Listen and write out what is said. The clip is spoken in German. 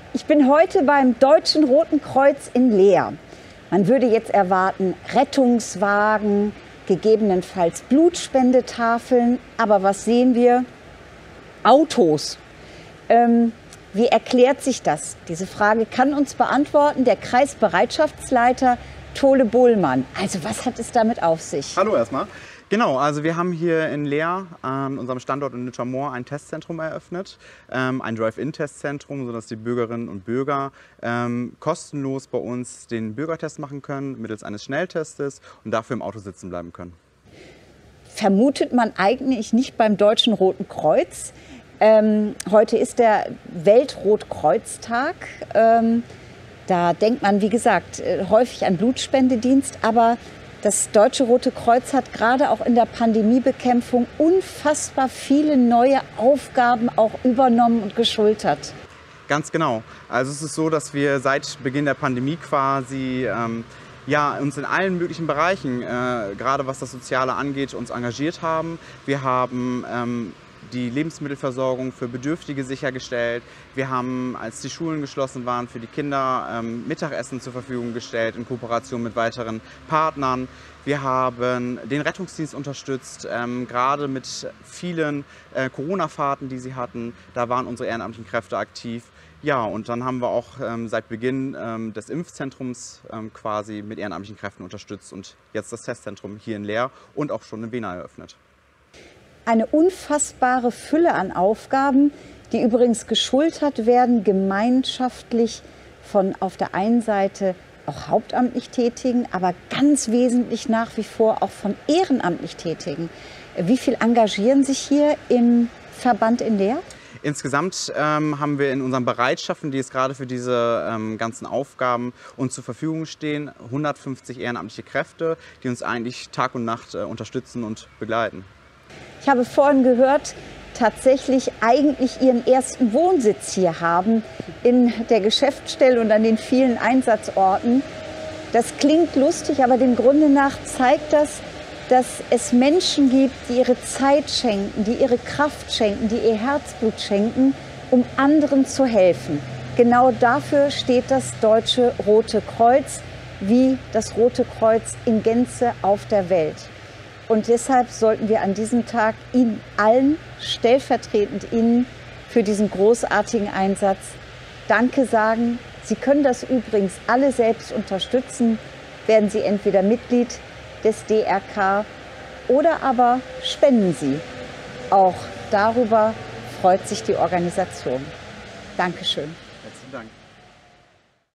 Ich bin heute beim Deutschen Roten Kreuz in Leer. Man würde jetzt erwarten, Rettungswagen, gegebenenfalls Blutspendetafeln. Aber was sehen wir? Autos. Wie erklärt sich das? Diese Frage kann uns beantworten der Kreisbereitschaftsleiter Tole Bohlmann. Also was hat es damit auf sich? Hallo erstmal. Genau, also wir haben hier in Leer an unserem Standort in Nittermoor ein Testzentrum eröffnet, ein Drive-In-Testzentrum, sodass die Bürgerinnen und Bürger kostenlos bei uns den Bürgertest machen können, mittels eines Schnelltestes und dafür im Auto sitzen bleiben können. Vermutet man eigentlich nicht beim Deutschen Roten Kreuz. Heute ist der Weltrotkreuztag. Da denkt man, wie gesagt, häufig an Blutspendedienst, aber das Deutsche Rote Kreuz hat gerade auch in der Pandemiebekämpfung unfassbar viele neue Aufgaben auch übernommen und geschultert. Ganz genau. Also es ist so, dass wir seit Beginn der Pandemie quasi uns in allen möglichen Bereichen, gerade was das Soziale angeht, uns engagiert haben. Wir haben die Lebensmittelversorgung für Bedürftige sichergestellt. Wir haben, als die Schulen geschlossen waren, für die Kinder Mittagessen zur Verfügung gestellt in Kooperation mit weiteren Partnern. Wir haben den Rettungsdienst unterstützt, gerade mit vielen Corona-Fahrten, die sie hatten. Da waren unsere ehrenamtlichen Kräfte aktiv. Ja, und dann haben wir auch seit Beginn des Impfzentrums quasi mit ehrenamtlichen Kräften unterstützt und jetzt das Testzentrum hier in Leer und auch schon in Wena eröffnet. Eine unfassbare Fülle an Aufgaben, die übrigens geschultert werden, gemeinschaftlich von auf der einen Seite auch hauptamtlich Tätigen, aber ganz wesentlich nach wie vor auch von ehrenamtlich Tätigen. Wie viel engagieren sich hier im Verband in Leer? Insgesamt haben wir in unseren Bereitschaften, die jetzt gerade für diese ganzen Aufgaben uns zur Verfügung stehen, 150 ehrenamtliche Kräfte, die uns eigentlich Tag und Nacht unterstützen und begleiten. Ich habe vorhin gehört, tatsächlich eigentlich Ihren ersten Wohnsitz hier haben, in der Geschäftsstelle und an den vielen Einsatzorten. Das klingt lustig, aber dem Grunde nach zeigt das, dass es Menschen gibt, die ihre Zeit schenken, die ihre Kraft schenken, die ihr Herzblut schenken, um anderen zu helfen. Genau dafür steht das Deutsche Rote Kreuz, wie das Rote Kreuz in Gänze auf der Welt. Und deshalb sollten wir an diesem Tag Ihnen allen, stellvertretend Ihnen, für diesen großartigen Einsatz Danke sagen. Sie können das übrigens alle selbst unterstützen. Werden Sie entweder Mitglied des DRK oder aber spenden Sie. Auch darüber freut sich die Organisation. Dankeschön. Herzlichen Dank.